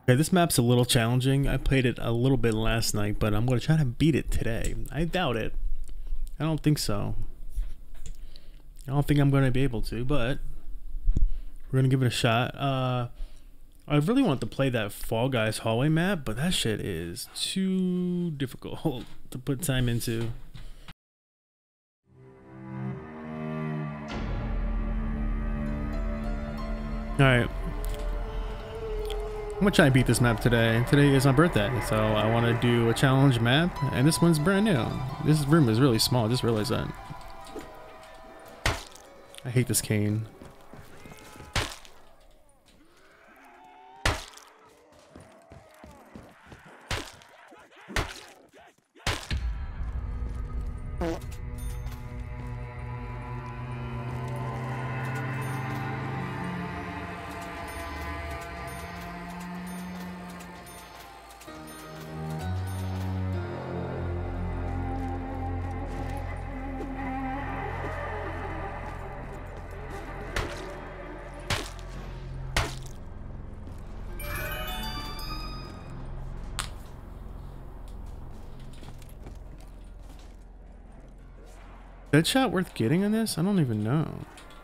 Okay, this map's a little challenging. I played it a little bit last night, but I'm going to try to beat it today. I doubt it. I don't think so. I don't think I'm going to be able to, but we're going to give it a shot. I really want to play that Fall Guys hallway map, but that shit is too difficult to put time into. Alright. I'm gonna try and beat this map today. Today is my birthday, so I want to do a challenge map, and this one's brand new. This room is really small, I just realized that. I hate this cane. Deadshot worth getting in this? I don't even know.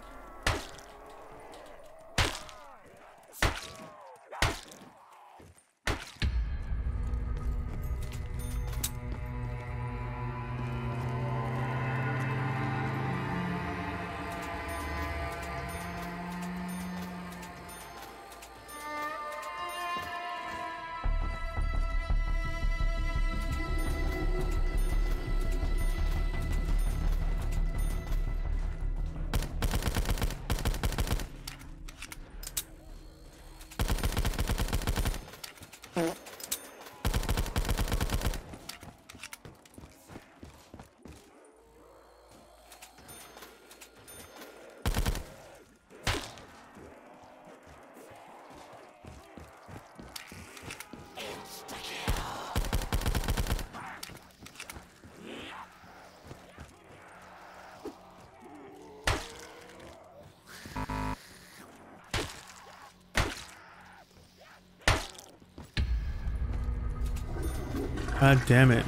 God damn it.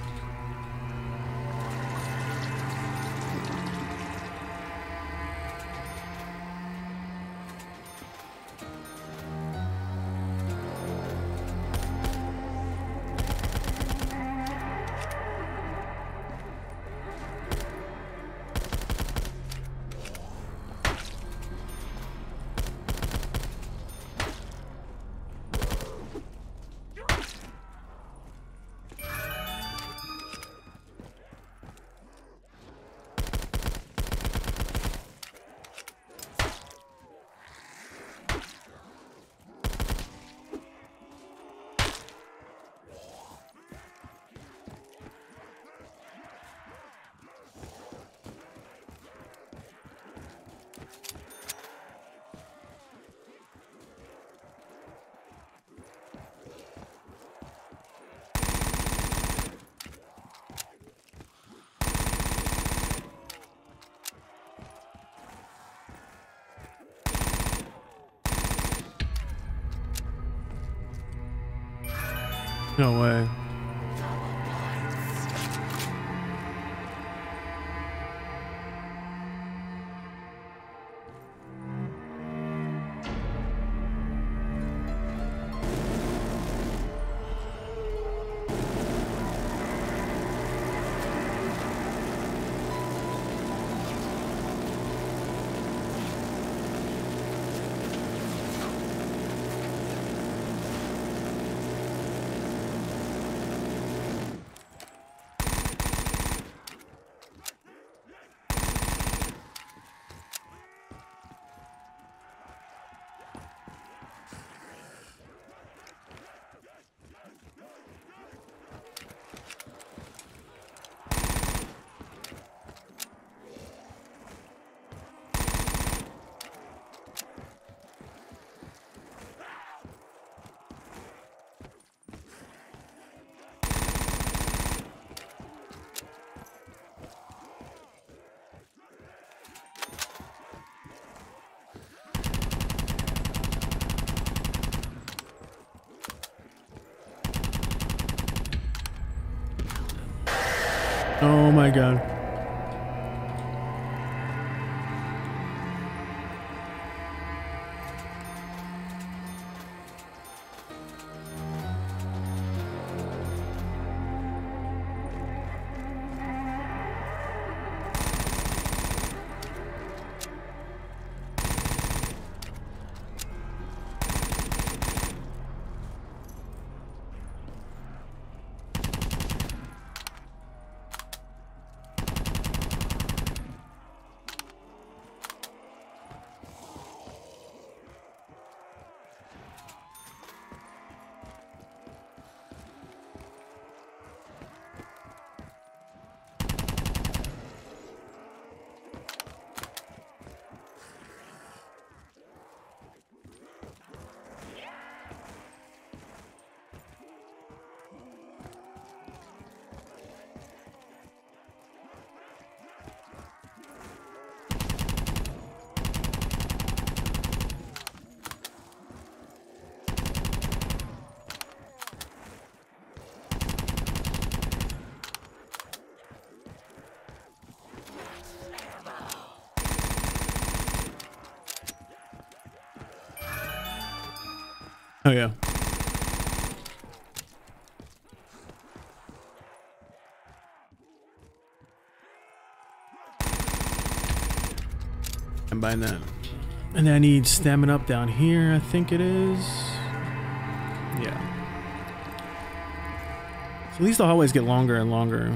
No way. Oh my god. Oh yeah. I'm buying that. And then I need stamina up down here, I think it is. Yeah. So at least the hallways get longer and longer.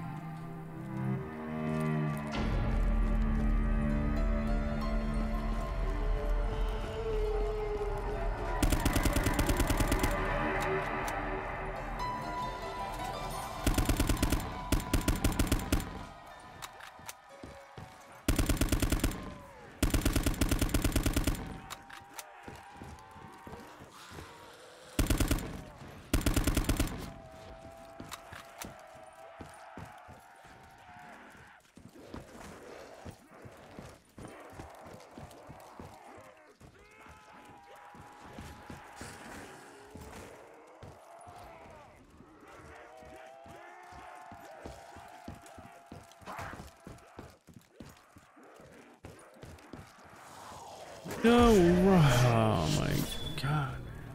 Oh my god.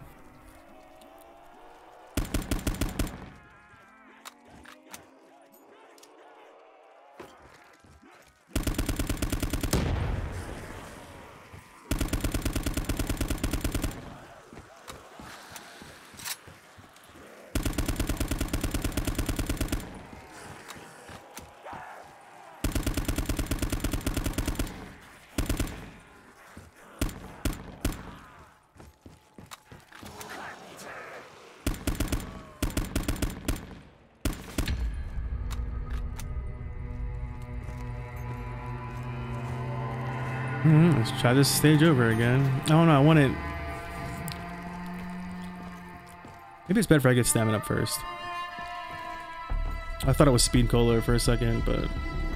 Let's try this stage over again. Oh no, I want it. Maybe it's better if I get stamina up first. I thought it was speed cola for a second, but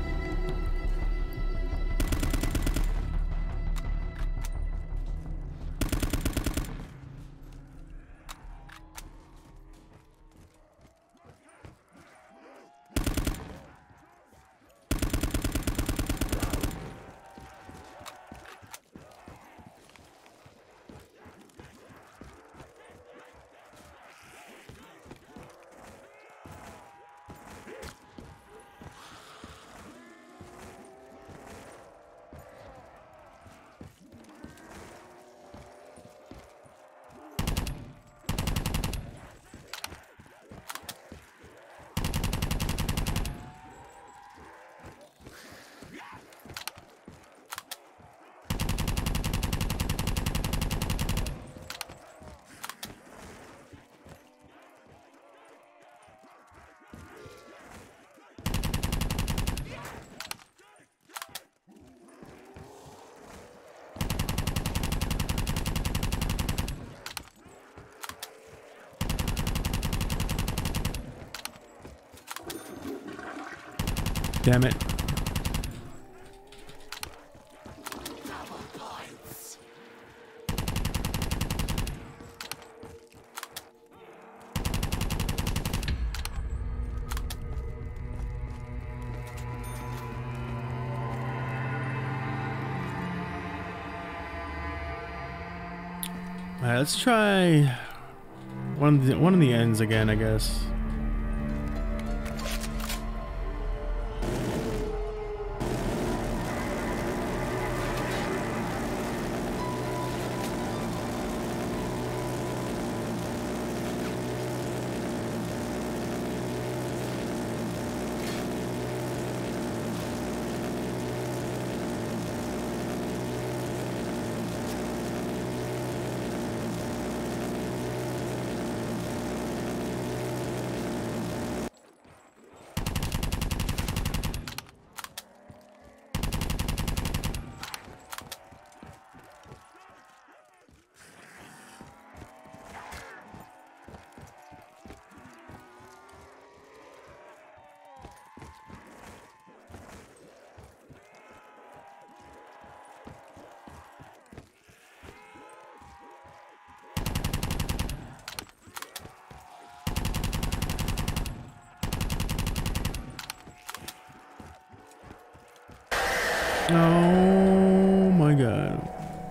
damn it. Alright, let's try one of the ends again, I guess. Oh my god.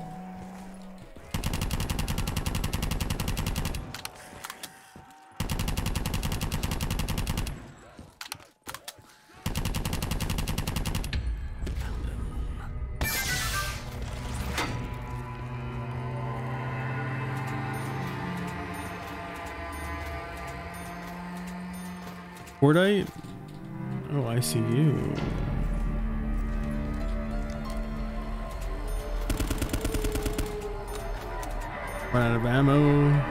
Cordite? Oh, I see you. Run out of ammo.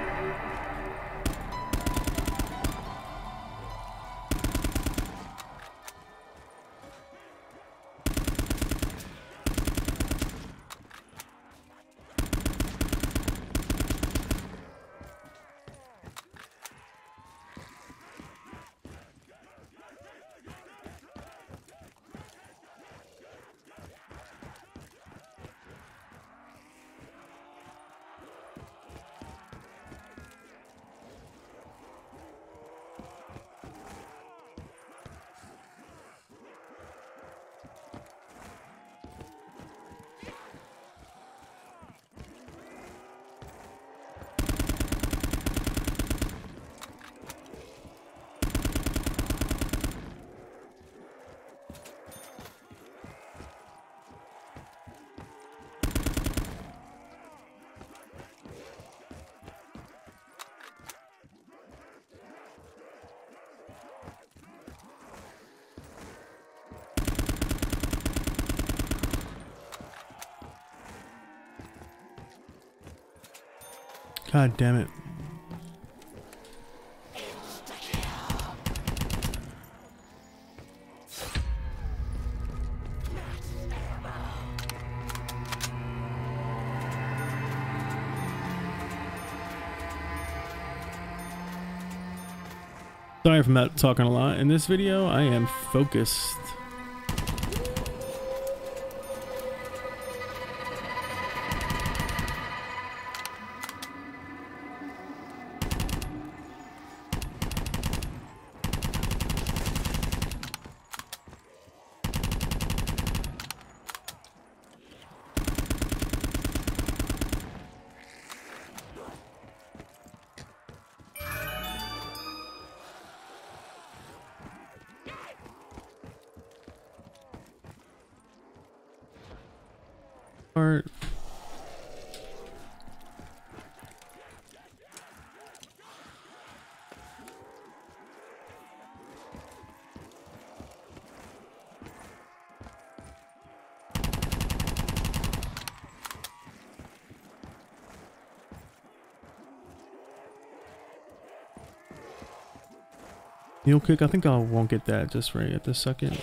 God damn it. Sorry for not talking a lot. In this video, I am focused. Part. Mule kick, I think I won't get that just right at this second.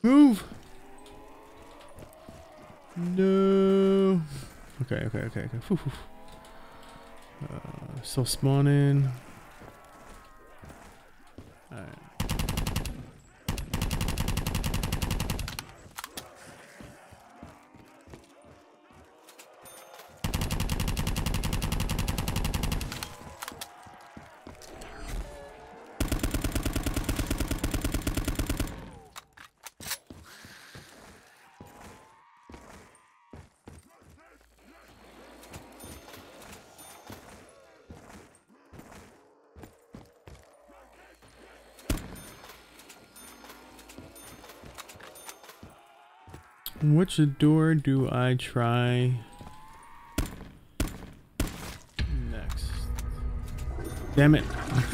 Move! No! Okay. Whew. Still spawning. Alright. Which door do I try next? Damn it.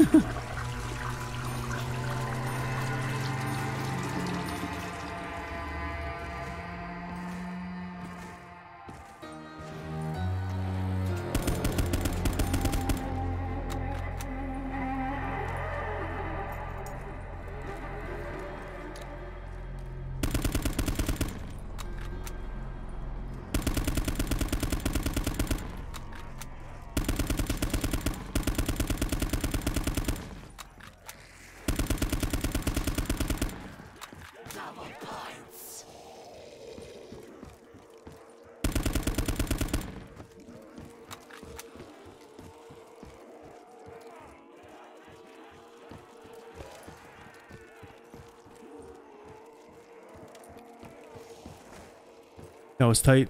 That was tight.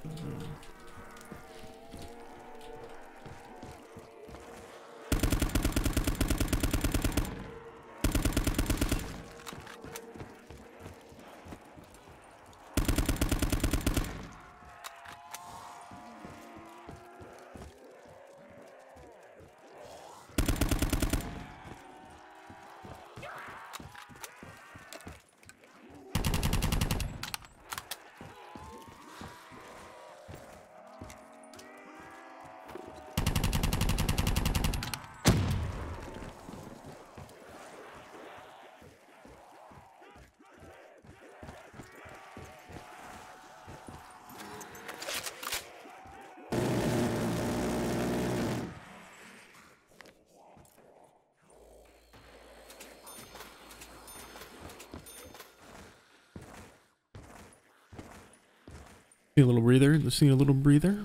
See a little breather. Let's see a little breather.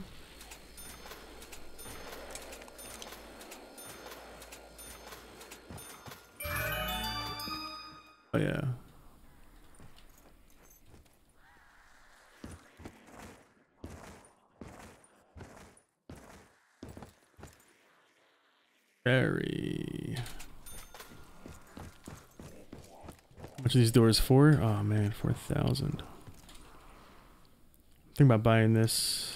Oh yeah. Very. How much are these doors for? Oh man, 4,000. Think about buying this.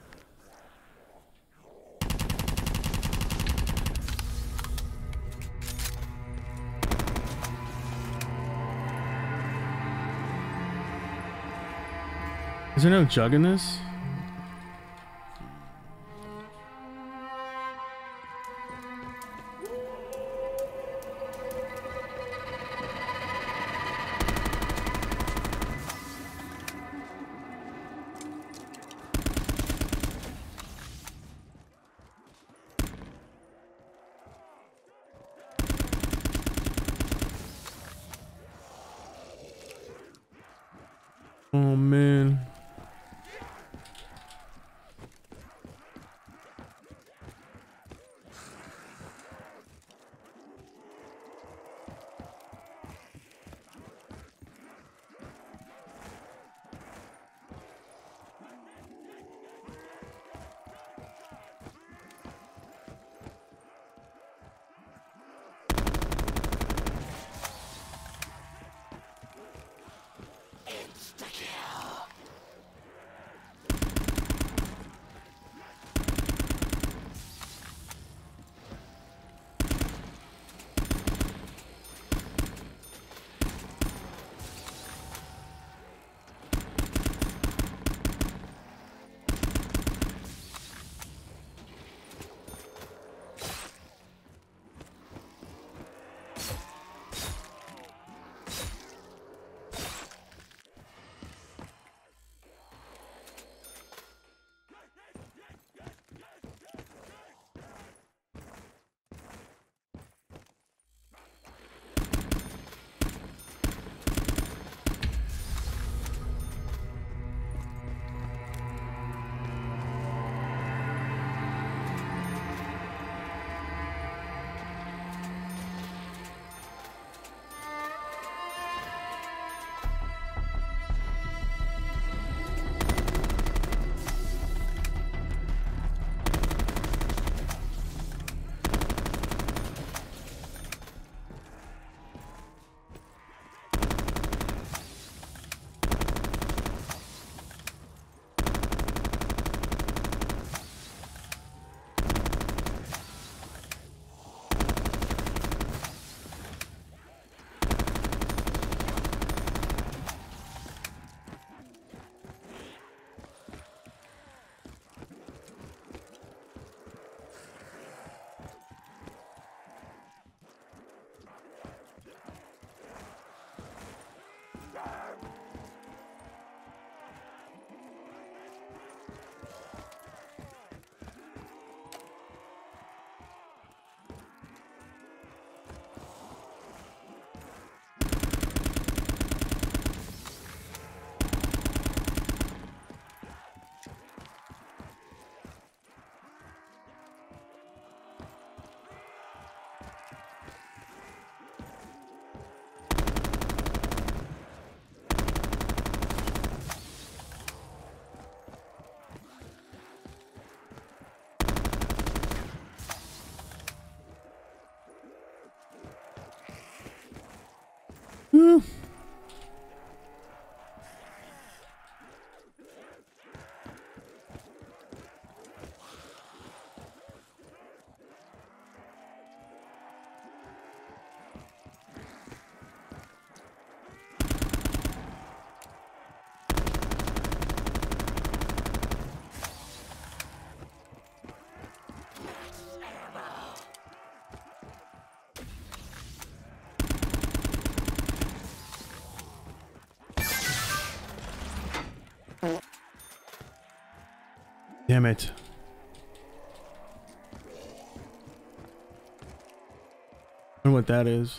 Is there no jug in this? Oh man. Woo. Damn it. I don't know what that is.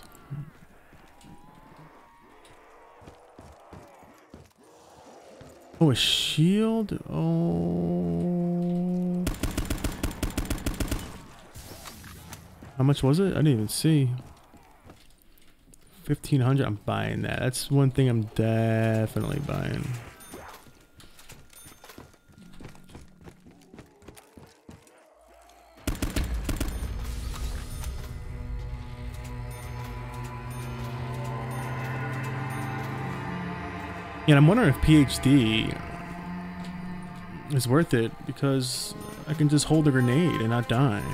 Oh, a shield? Oh. How much was it? I didn't even see. 1,500. I'm buying that. That's one thing I'm definitely buying. Yeah, I'm wondering if PhD is worth it because I can just hold a grenade and not die.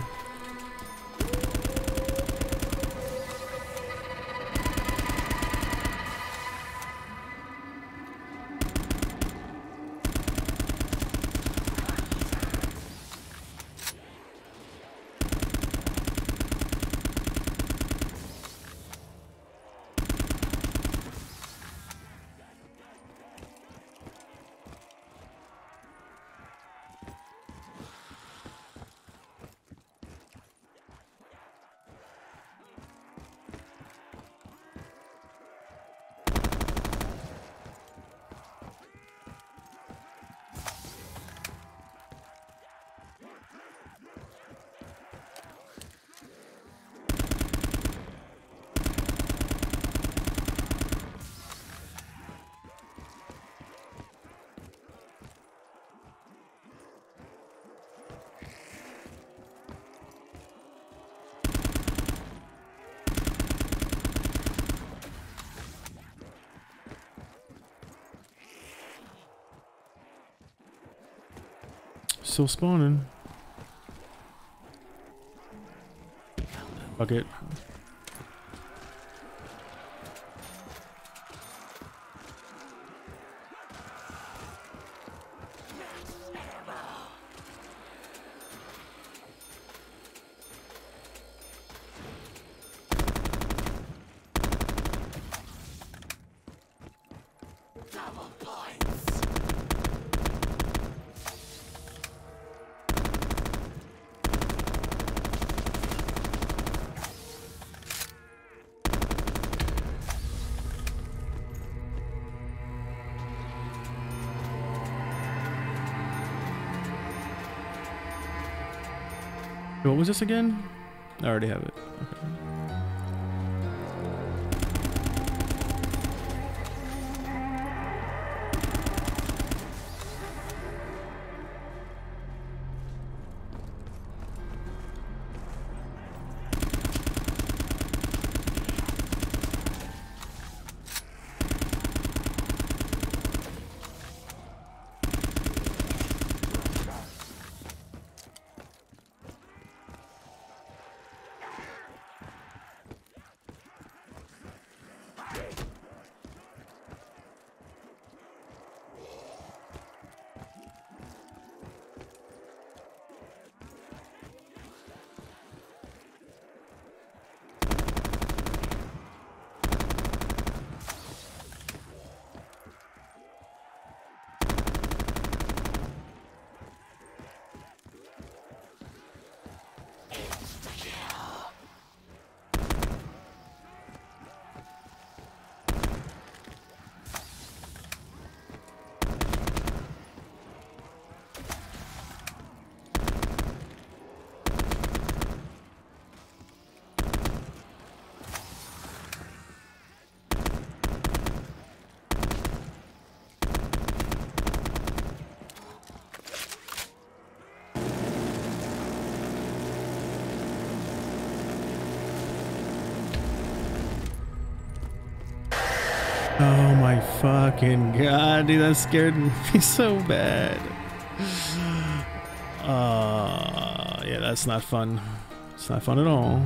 Still spawning. Fuck it. What was this again? I already have it. Okay. Oh my fucking god, dude, that scared me so bad. Yeah, that's not fun. It's not fun at all.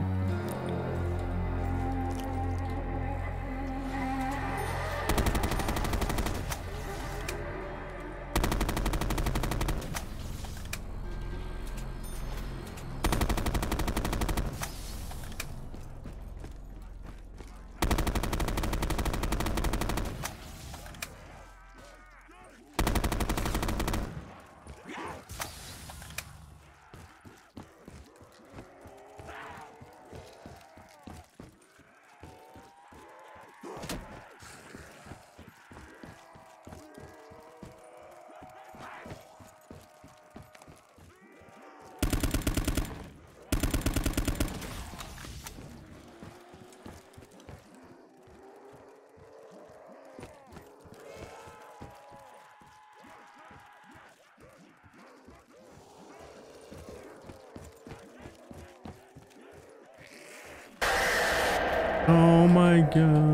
Oh my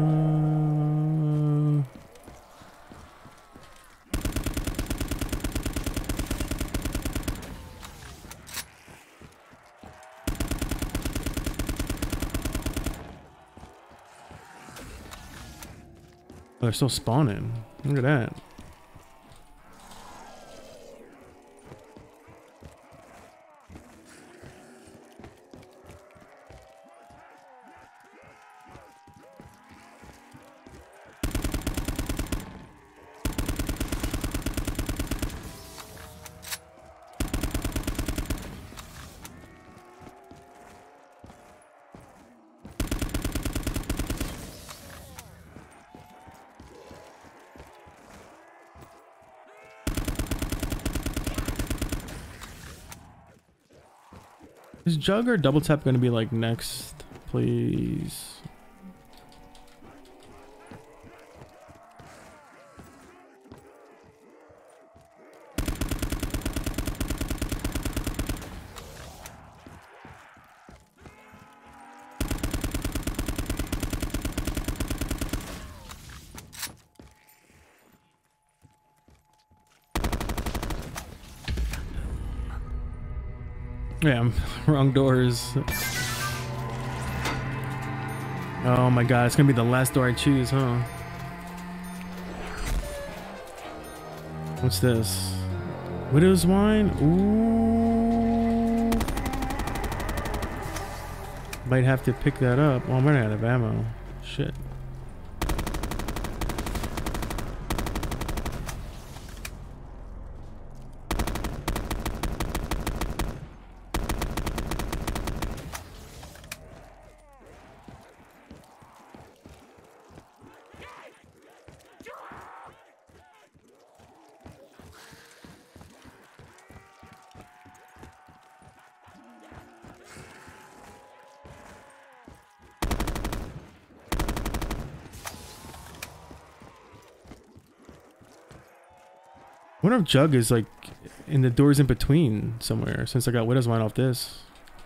god. Oh, they're still spawning. Look at that. Is Jug or Double Tap gonna be like next, please? Yeah, wrong doors. Oh my god, it's gonna be the last door I choose, huh? What's this? Widow's Wine? Ooh. Might have to pick that up. Oh, I'm running out of ammo. Shit. I wonder if Jug is like in the doors in between somewhere since I got Widow's Wine off this.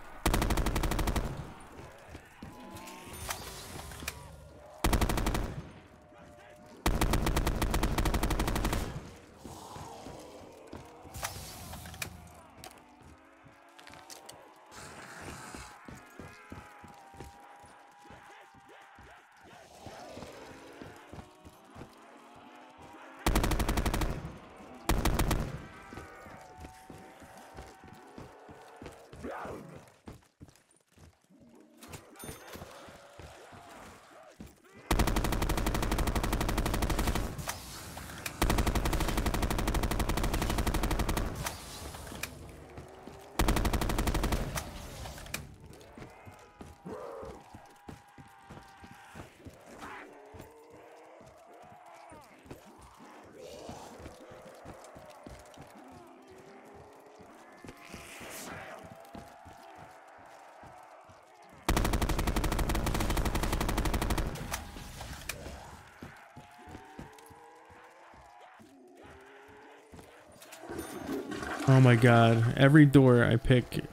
Oh my god, every door I pick.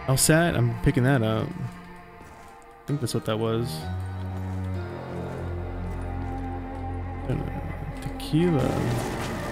Alsat, I'm picking that up. I think that's what that was. Tequila.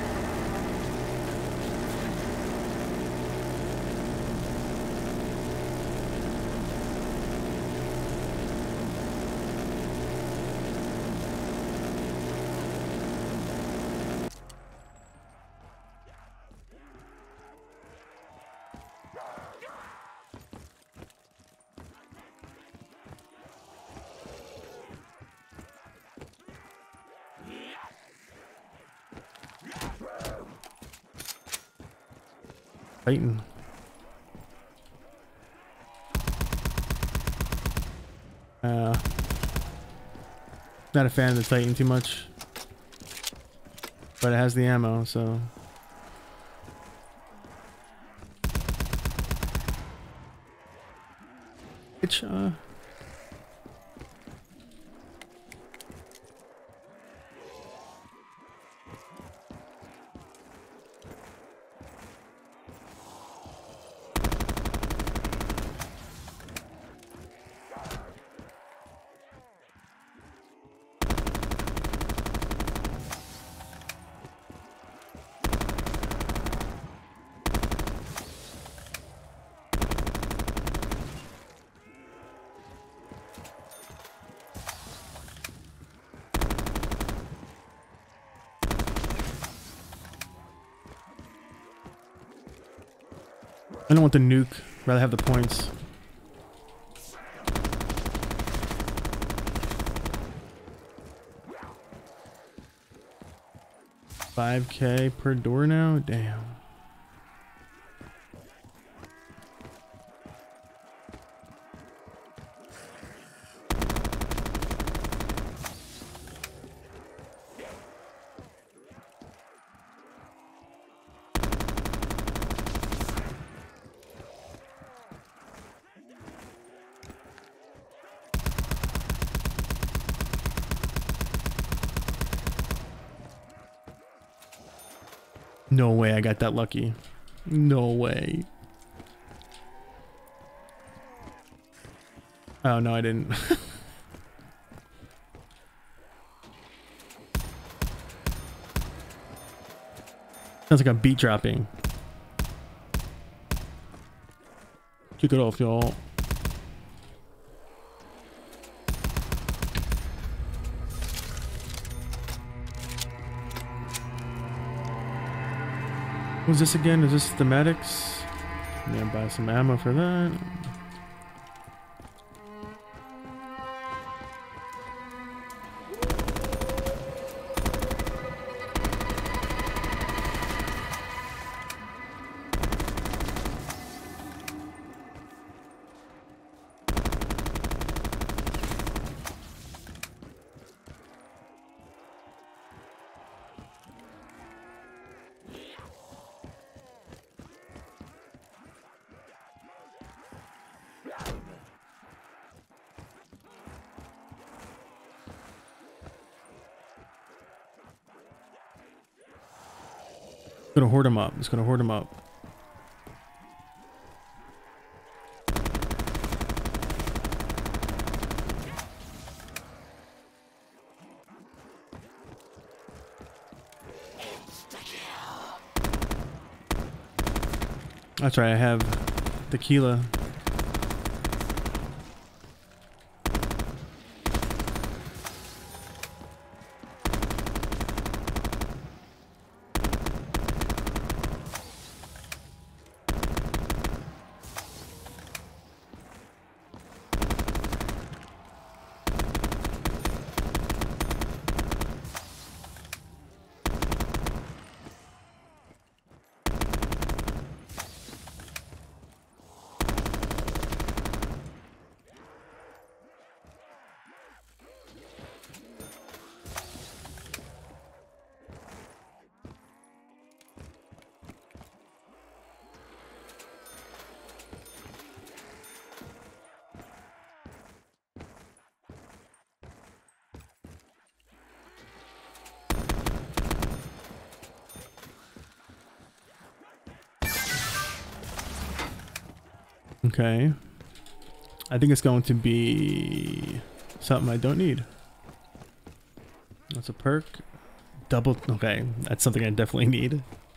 Titan. Not a fan of the Titan too much, but it has the ammo, so. It's I don't want the nuke, rather have the points. $5K per door now? Damn. No way I got that lucky. No way. Oh, no, I didn't. Sounds like I'm beat dropping. Kick it off, y'all. What's this again? Is this thematics? I'm gonna buy some ammo for that. Gonna hoard him up. Just gonna hoard him up. That's right, I have tequila. Okay. I think it's going to be something I don't need. That's a perk. Double. Okay, that's something I definitely need.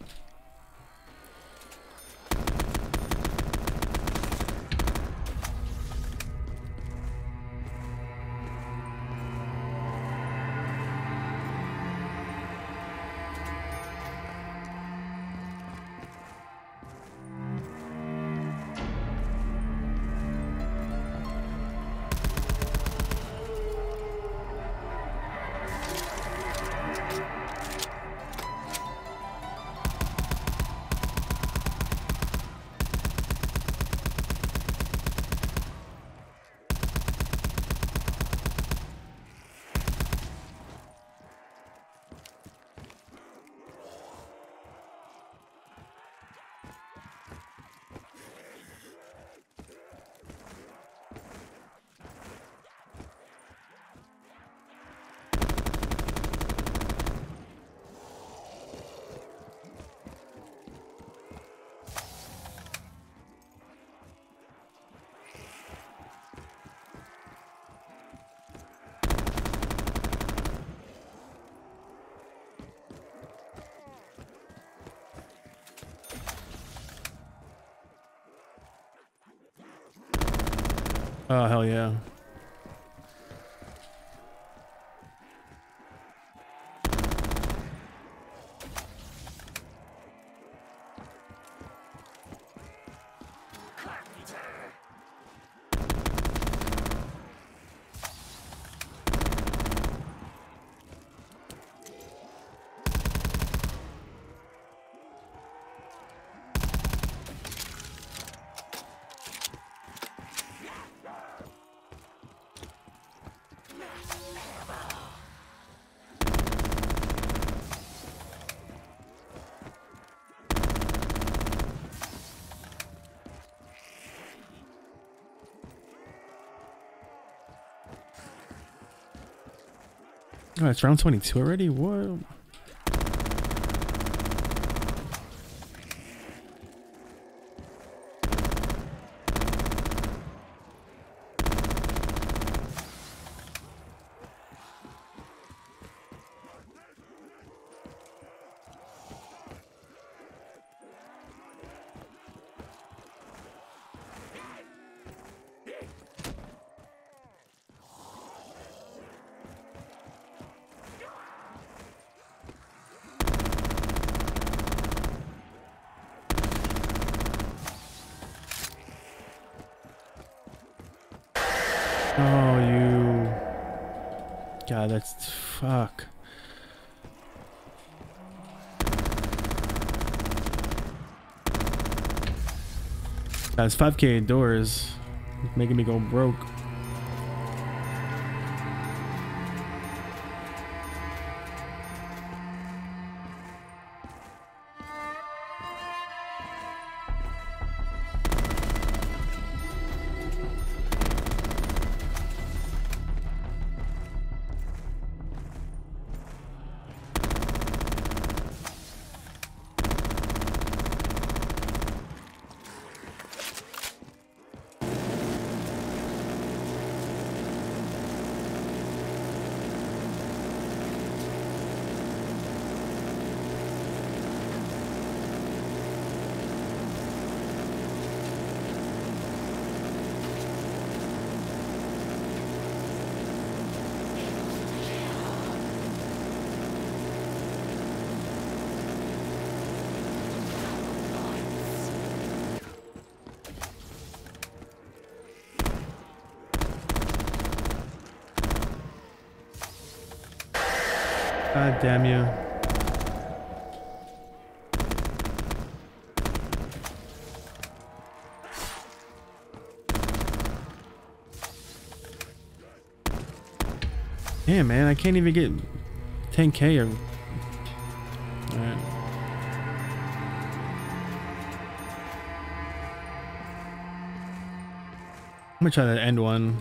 Oh, hell yeah. Oh, it's round 22 already? What? Oh, you... God, that's... Fuck. That's 5K indoors. Making me go broke. God damn you. Damn, man, I can't even get 10K or... Alright. I'm gonna try to end one.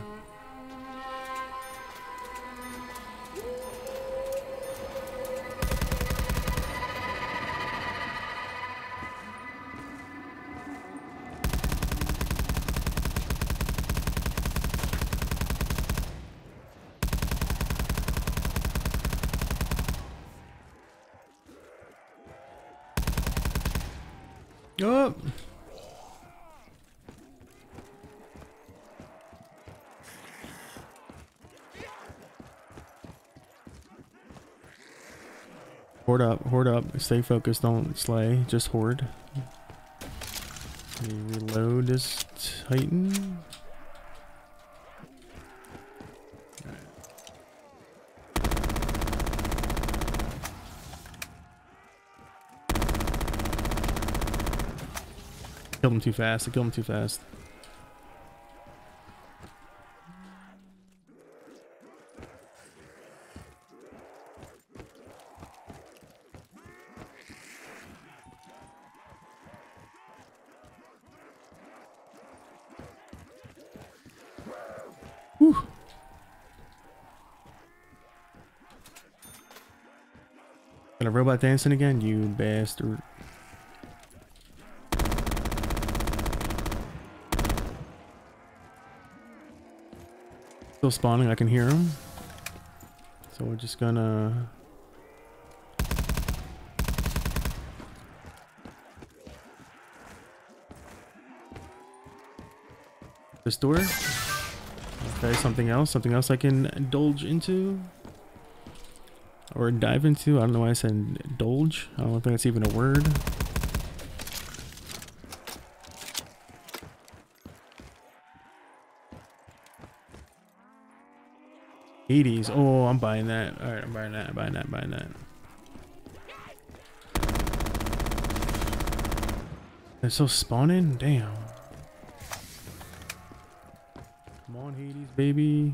Oh! Hoard up, stay focused, don't slay, just hoard. Let me reload this Titan. Killed him too fast, I killed him too fast. Whew. Got a robot dancing again, you bastard. Still spawning, I can hear him. So we're just gonna... this door. Okay, something else I can indulge into. Or dive into. I don't know why I said indulge. I don't think that's even a word. Hades. Oh, I'm buying that. Alright, I'm buying that, buying that. They're still spawning? Damn. Come on, Hades, baby.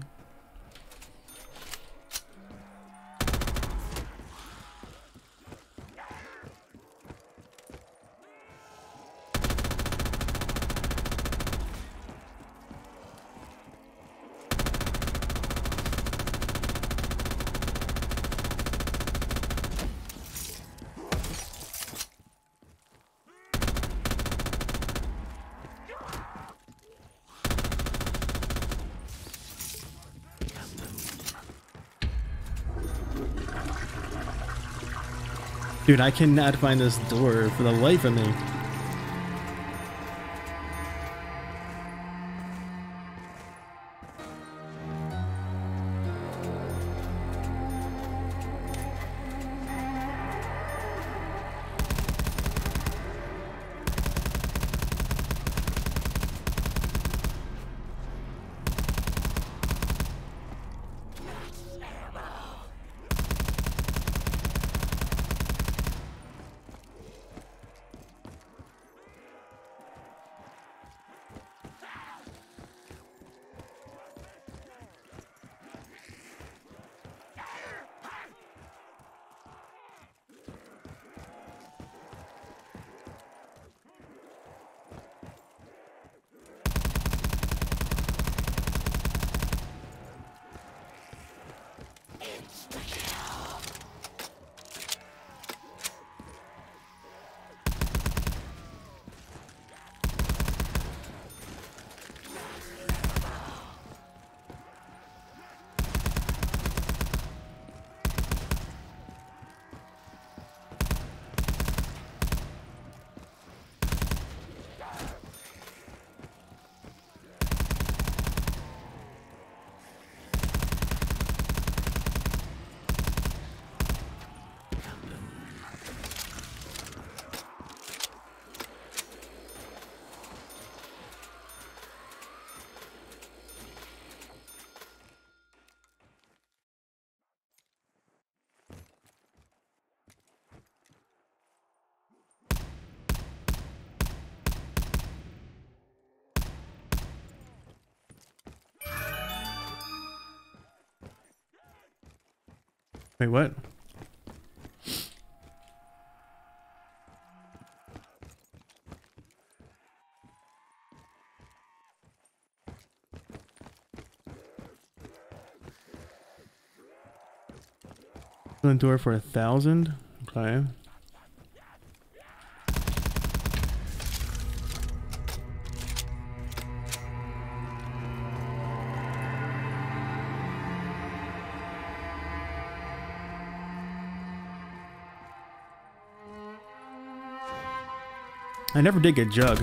Dude, I cannot find this door for the life of me. Wait, what? Door for 1,000. Okay. I never did get Jug.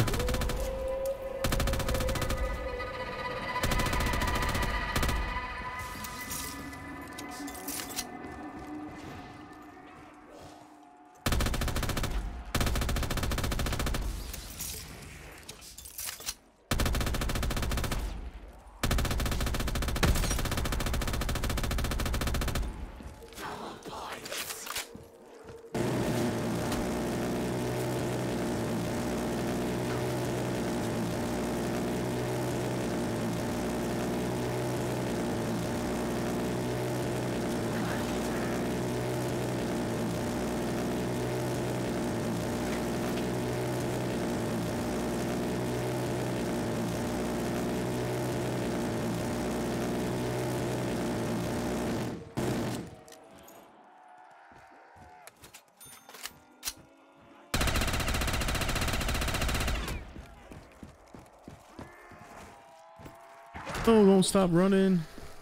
Oh, don't stop running.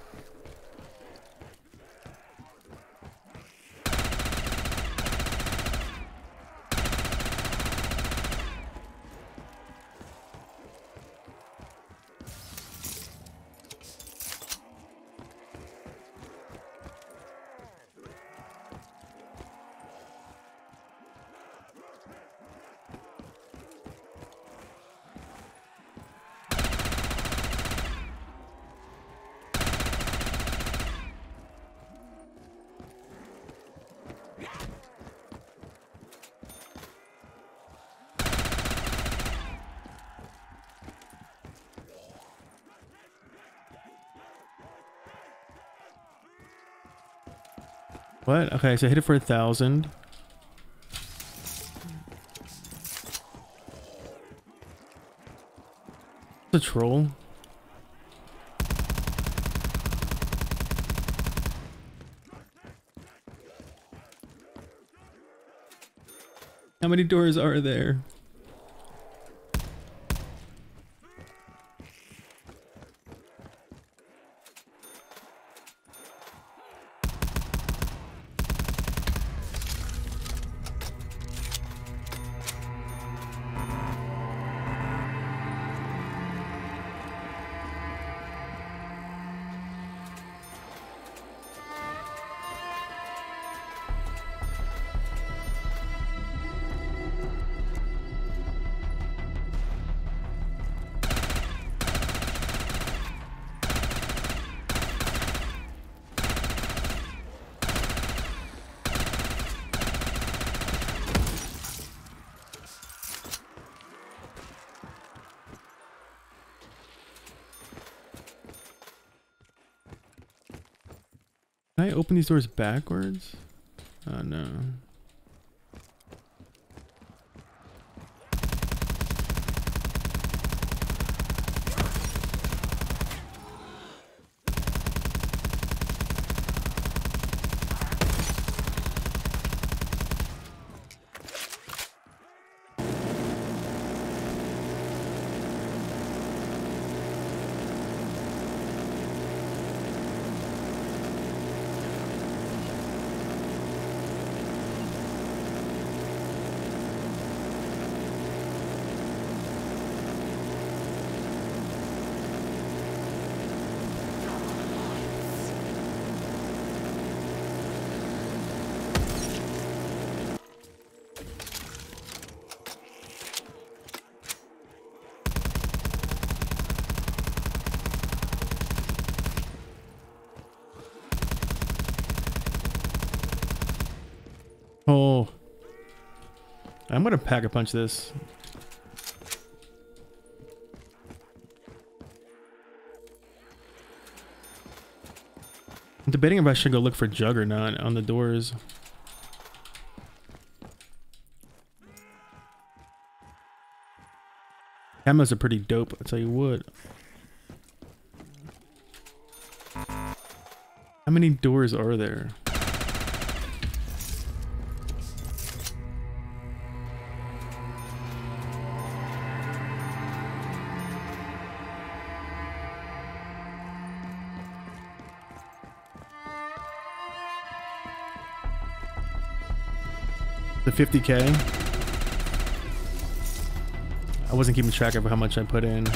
What? Okay, so I hit it for 1,000. The troll. How many doors are there? Can I open these doors backwards? Oh no. Oh, I'm gonna pack a punch this. I'm debating if I should go look for Jug or not on the doors. Camos are pretty dope, I'll tell you what. How many doors are there? The 50K. I wasn't keeping track of how much I put in.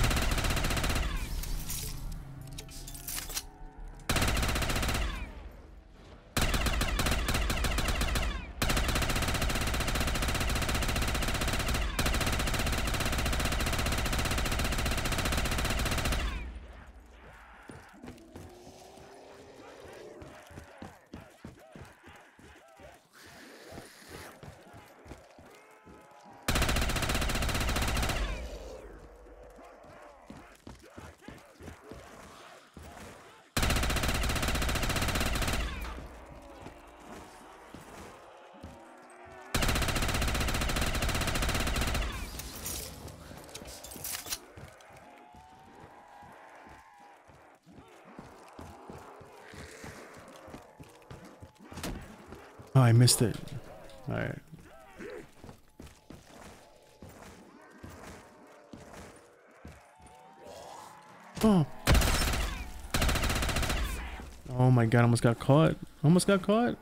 Oh, I missed it. Alright. Oh. Oh my god, almost got caught. Almost got caught.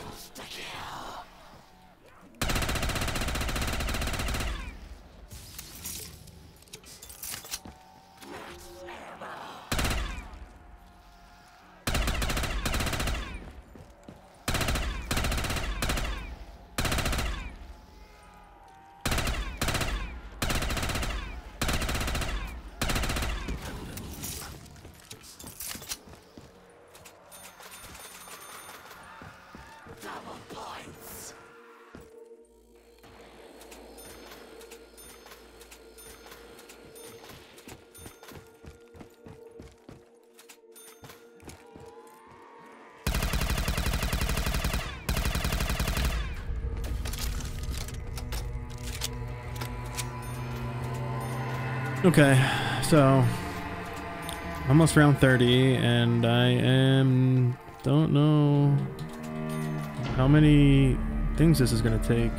Okay, so almost round 30, and I don't know how many things this is gonna take.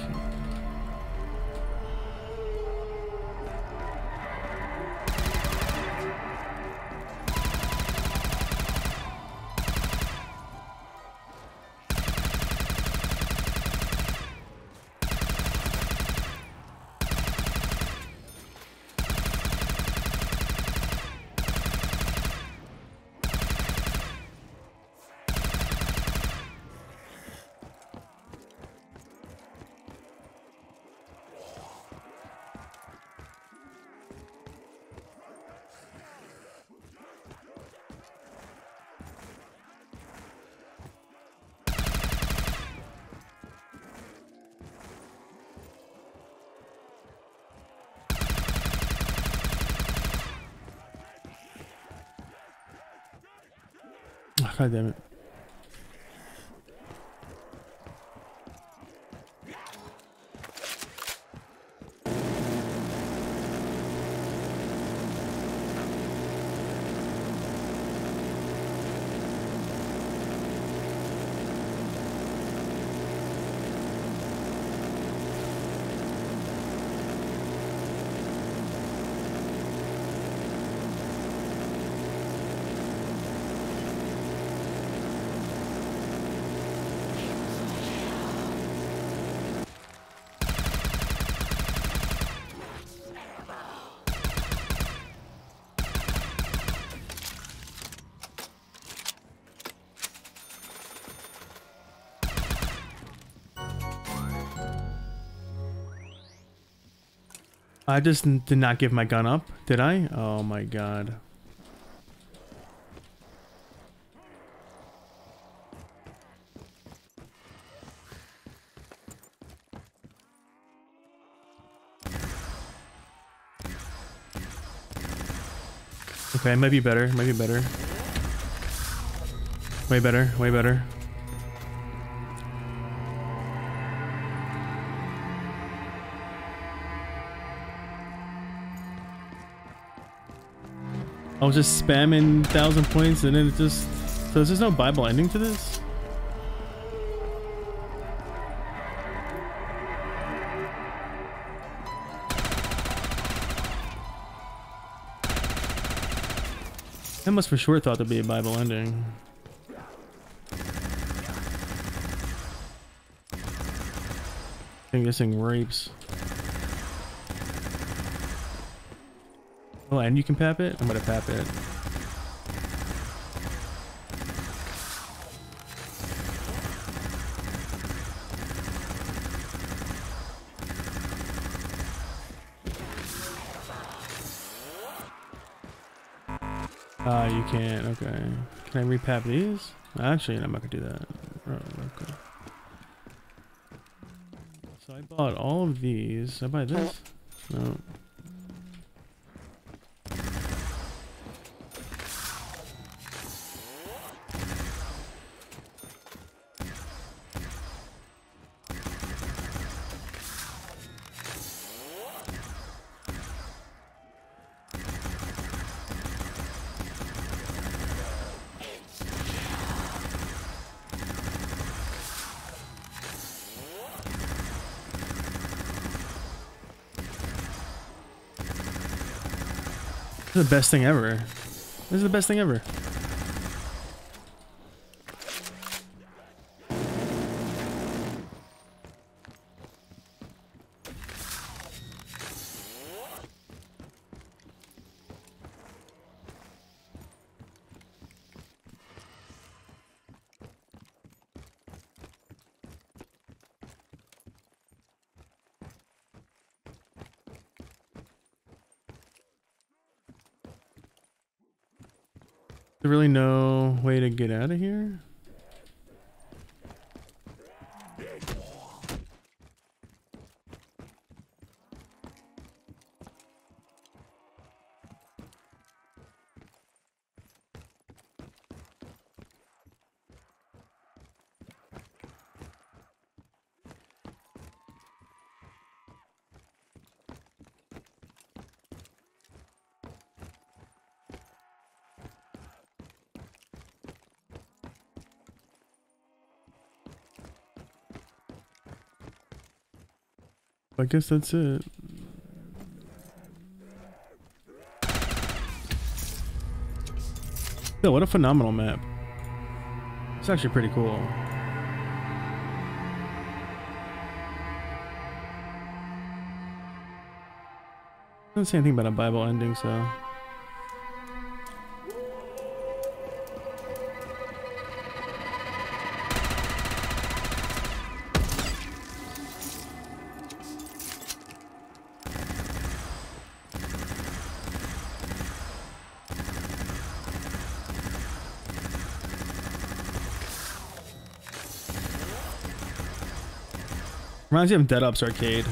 God damn it. I just did not give my gun up, did I? Oh my god. Okay, might be better, might be better. Way better, way better. I was just spamming 1,000 points and then it just... So there's no Bible ending to this? I must for sure thought there'd be a Bible ending. I think this thing rapes. Oh, and you can pap it? I'm gonna pap it. You can't. Okay. Can I repap these? Actually, I'm not gonna do that. Oh, okay. So I bought all of these. Did I buy this? No. This is the best thing ever. This is the best thing ever. There's really no way to get out of here? I guess that's it. Yeah, what a phenomenal map. It's actually pretty cool. Doesn't say anything about a Bible ending, so. Reminds me of Dead Ops Arcade.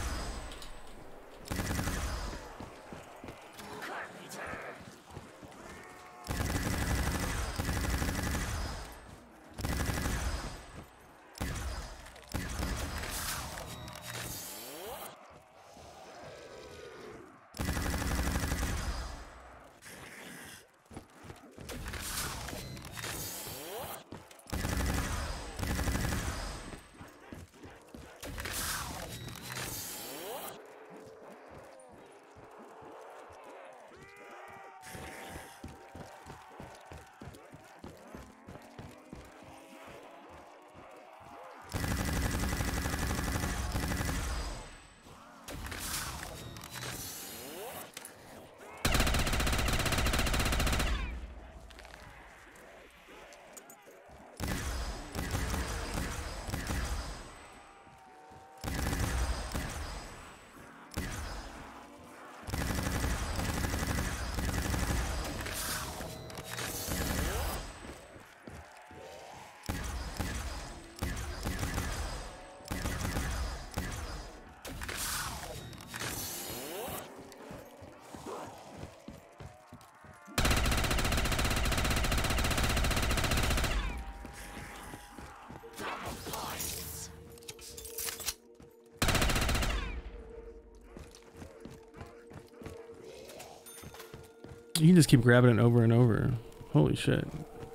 You can just keep grabbing it over and over. Holy shit.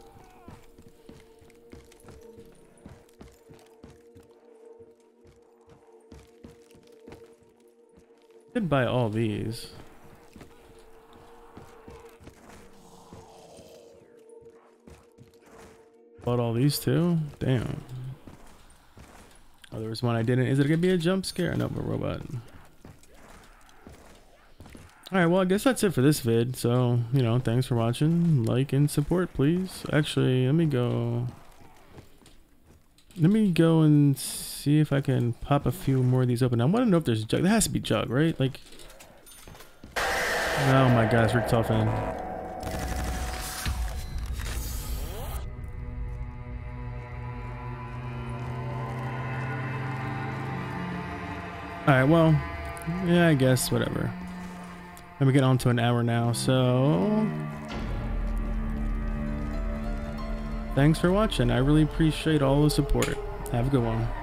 Could buy all these. Bought all these too? Damn. Oh, there was one I didn't. Is it gonna be a jump scare? No, a robot. Alright, well, I guess that's it for this vid. So, you know, thanks for watching. Like and support, please. Actually, let me go and see if I can pop a few more of these open. I want to know if there's Jug. There has to be Jug, right? Like, oh my gosh, Richtofen. Alright, well, yeah, I guess, whatever. Let me get on to an hour now, so... Thanks for watching. I really appreciate all the support. Have a good one.